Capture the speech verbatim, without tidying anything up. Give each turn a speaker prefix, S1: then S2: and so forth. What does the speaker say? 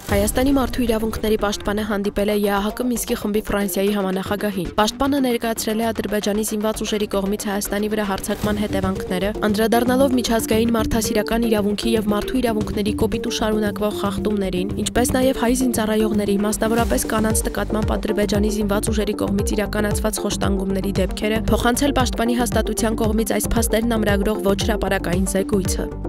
S1: Հայաստանի մարդու իրավունքների պաշտպանը հանդիպել է ԵԱՀԿ Մինսկի խմբի Ֆրանսիայի համանախագահին։ Պաշտպանը ներկայացրել է Ադրբեջանի զինված ուժերի կողմից Հայաստանի վրա հարձակման հետևանքները, անդրադառնալով միջազգային մարդասիրական իրավունքի եւ մարդու իրավունքների կոպիտ ու շարունակվող խախտումներին, ինչպես նաեւ հայ զինծառայողների, մասնավորապես կանանց նկատմամբ Ադրբեջանի զինված ուժերի կողմից իրականացված խոշտանգումների դեպքերը, փոխանցել պաշտպանի հաստատության կողմից այս փաստերն ամրագրող ոչ հրապարակային զեկույցը։